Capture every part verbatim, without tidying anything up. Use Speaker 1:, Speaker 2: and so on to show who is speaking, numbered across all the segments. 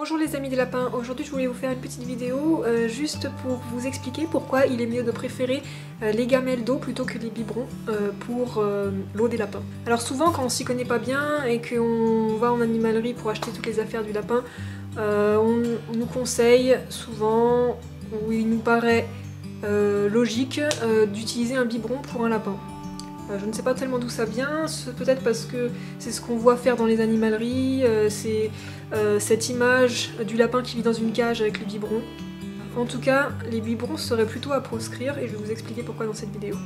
Speaker 1: Bonjour les amis des lapins, aujourd'hui je voulais vous faire une petite vidéo euh, juste pour vous expliquer pourquoi il est mieux de préférer euh, les gamelles d'eau plutôt que les biberons euh, pour euh, l'eau des lapins. Alors souvent quand on s'y connaît pas bien et qu'on va en animalerie pour acheter toutes les affaires du lapin, euh, on, on nous conseille souvent, ou il nous paraît euh, logique euh, d'utiliser un biberon pour un lapin. Euh, je ne sais pas tellement d'où ça vient, peut-être parce que c'est ce qu'on voit faire dans les animaleries, euh, c'est euh, cette image du lapin qui vit dans une cage avec le biberon. En tout cas, les biberons seraient plutôt à proscrire et je vais vous expliquer pourquoi dans cette vidéo.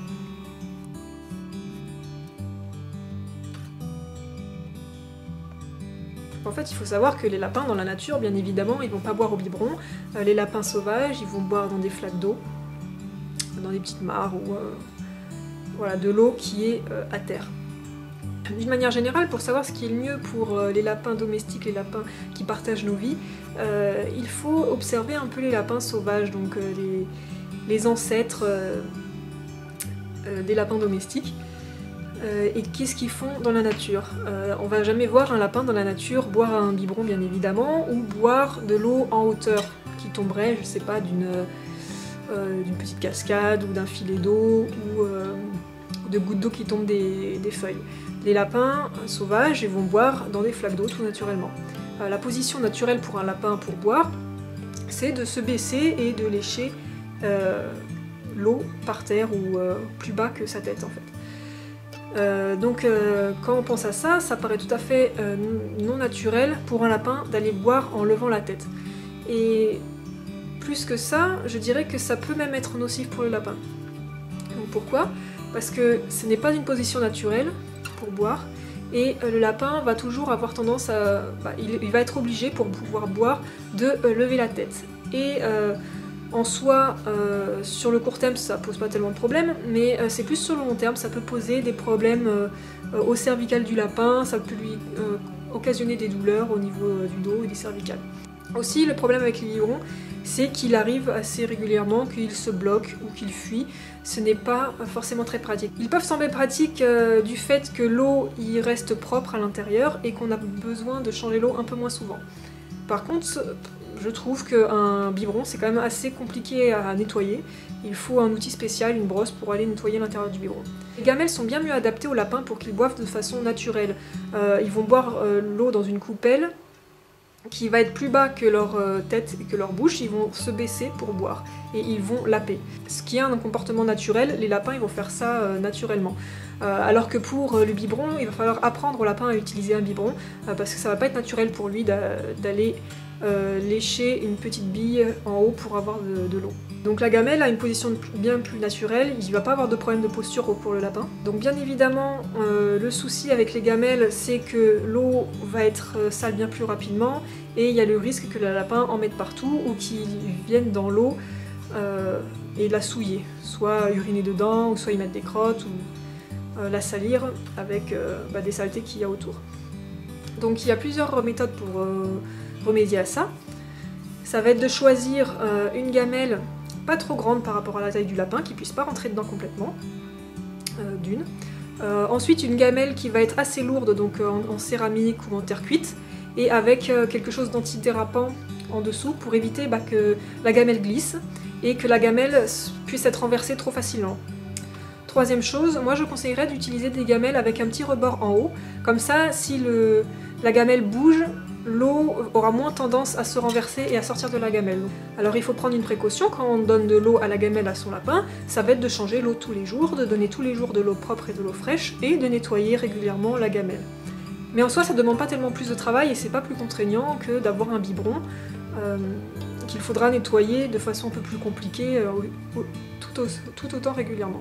Speaker 1: En fait, il faut savoir que les lapins dans la nature, bien évidemment, ils vont pas boire au biberon. Euh, les lapins sauvages, ils vont boire dans des flaques d'eau, dans des petites mares ou... Euh, Voilà, de l'eau qui est euh, à terre. D'une manière générale, pour savoir ce qui est le mieux pour euh, les lapins domestiques, les lapins qui partagent nos vies, euh, il faut observer un peu les lapins sauvages, donc euh, les, les ancêtres euh, euh, des lapins domestiques, euh, et qu'est-ce qu'ils font dans la nature. Euh, on va jamais voir un lapin dans la nature boire un biberon, bien évidemment, ou boire de l'eau en hauteur, qui tomberait, je sais pas, d'une... Euh, d'une petite cascade ou d'un filet d'eau ou euh, de gouttes d'eau qui tombent des, des feuilles. Les lapins sauvages ils vont boire dans des flaques d'eau tout naturellement. Euh, la position naturelle pour un lapin pour boire, c'est de se baisser et de lécher euh, l'eau par terre ou euh, plus bas que sa tête en fait. Euh, donc euh, quand on pense à ça, ça paraît tout à fait euh, non naturel pour un lapin d'aller boire en levant la tête. Et plus que ça, je dirais que ça peut même être nocif pour le lapin. Donc pourquoi? Parce que ce n'est pas une position naturelle pour boire, et euh, le lapin va toujours avoir tendance à... Bah, il, il va être obligé, pour pouvoir boire, de euh, lever la tête. Et euh, en soi, euh, sur le court terme, ça pose pas tellement de problèmes, mais euh, c'est plus sur le long terme, ça peut poser des problèmes euh, euh, au cervical du lapin, ça peut lui euh, occasionner des douleurs au niveau euh, du dos et des cervicales. Aussi, le problème avec les biberons, c'est qu'il arrive assez régulièrement qu'il se bloque ou qu'il fuit. Ce n'est pas forcément très pratique. Ils peuvent sembler pratiques euh, du fait que l'eau y reste propre à l'intérieur et qu'on a besoin de changer l'eau un peu moins souvent. Par contre, je trouve qu'un biberon, c'est quand même assez compliqué à nettoyer. Il faut un outil spécial, une brosse, pour aller nettoyer l'intérieur du biberon. Les gamelles sont bien mieux adaptées aux lapins pour qu'ils boivent de façon naturelle. Euh, ils vont boire euh, l'eau dans une coupelle qui va être plus bas que leur tête et que leur bouche, ils vont se baisser pour boire et ils vont laper. Ce qui est un comportement naturel, les lapins ils vont faire ça euh, naturellement. Euh, alors que pour euh, le biberon, il va falloir apprendre au lapin à utiliser un biberon euh, parce que ça va pas être naturel pour lui d'aller euh, lécher une petite bille en haut pour avoir de, de l'eau. Donc la gamelle a une position bien plus naturelle, il ne va pas avoir de problème de posture pour le lapin. Donc bien évidemment, euh, le souci avec les gamelles, c'est que l'eau va être sale bien plus rapidement, et il y a le risque que le lapin en mette partout, ou qu'il vienne dans l'eau euh, et la souiller. Soit uriner dedans, ou soit y mettre des crottes, ou euh, la salir avec euh, bah, des saletés qu'il y a autour. Donc il y a plusieurs méthodes pour euh, remédier à ça. Ça va être de choisir euh, une gamelle pas trop grande par rapport à la taille du lapin, qui puisse pas rentrer dedans complètement, euh, d'une. Euh, ensuite une gamelle qui va être assez lourde, donc euh, en, en céramique ou en terre cuite, et avec euh, quelque chose d'antidérapant en dessous pour éviter bah, que la gamelle glisse et que la gamelle puisse être renversée trop facilement. Troisième chose, moi je conseillerais d'utiliser des gamelles avec un petit rebord en haut, comme ça si le, la gamelle bouge, l'eau aura moins tendance à se renverser et à sortir de la gamelle. Alors il faut prendre une précaution quand on donne de l'eau à la gamelle à son lapin, ça va être de changer l'eau tous les jours, de donner tous les jours de l'eau propre et de l'eau fraîche, et de nettoyer régulièrement la gamelle. Mais en soi ça ne demande pas tellement plus de travail et c'est pas plus contraignant que d'avoir un biberon euh, qu'il faudra nettoyer de façon un peu plus compliquée euh, tout, au, tout autant régulièrement.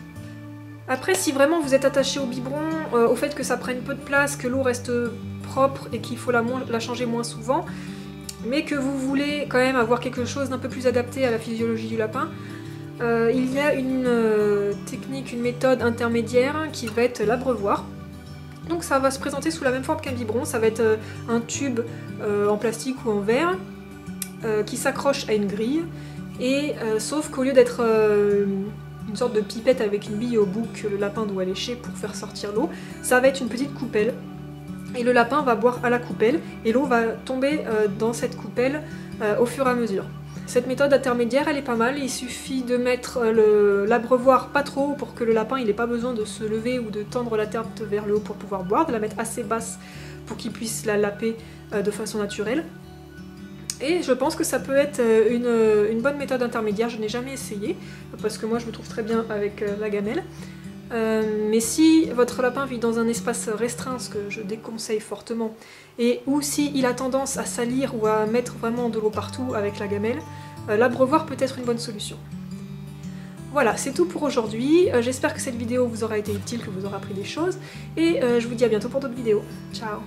Speaker 1: Après, si vraiment vous êtes attaché au biberon, euh, au fait que ça prenne peu de place, que l'eau reste propre et qu'il faut la, la changer moins souvent, mais que vous voulez quand même avoir quelque chose d'un peu plus adapté à la physiologie du lapin, euh, il y a une euh, technique, une méthode intermédiaire qui va être l'abreuvoir. Donc ça va se présenter sous la même forme qu'un biberon, ça va être euh, un tube euh, en plastique ou en verre euh, qui s'accroche à une grille, et euh, sauf qu'au lieu d'être euh, une sorte de pipette avec une bille au bout que le lapin doit lécher pour faire sortir l'eau, ça va être une petite coupelle et le lapin va boire à la coupelle et l'eau va tomber euh, dans cette coupelle euh, au fur et à mesure. Cette méthode intermédiaire elle est pas mal, il suffit de mettre euh, l'abreuvoir pas trop haut pour que le lapin n'ait pas besoin de se lever ou de tendre la tête vers le haut pour pouvoir boire, de la mettre assez basse pour qu'il puisse la laper euh, de façon naturelle. Et je pense que ça peut être une, une bonne méthode intermédiaire, je n'ai jamais essayé, parce que moi je me trouve très bien avec la gamelle. Euh, mais si votre lapin vit dans un espace restreint, ce que je déconseille fortement, et ou s'il a tendance à salir ou à mettre vraiment de l'eau partout avec la gamelle, euh, l'abreuvoir peut être une bonne solution. Voilà, c'est tout pour aujourd'hui, euh, j'espère que cette vidéo vous aura été utile, que vous aurez appris des choses, et euh, je vous dis à bientôt pour d'autres vidéos. Ciao!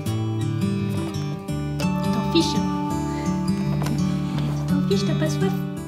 Speaker 2: Fiche. Tu t'en fiches, t'as pas soif?